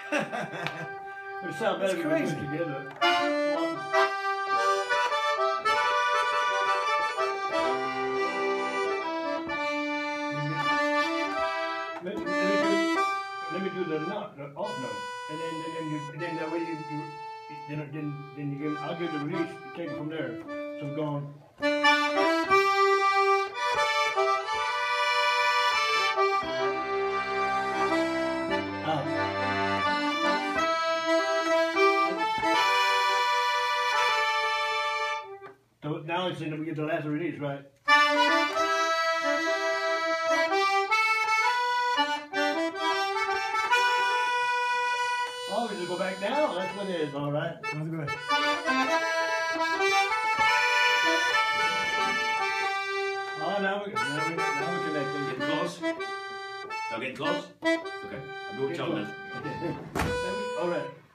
It sounds better if we put it together. Let me do the off note, and then that way then you give. I'll give the release. You take it from there. So I'm going. So now it's in. We get the last release, right? Oh, we just go back down. That's what it is. All right. Let's go ahead. Oh, now we're connecting. Getting close. Now getting close. Okay. I'll go tell them. All right.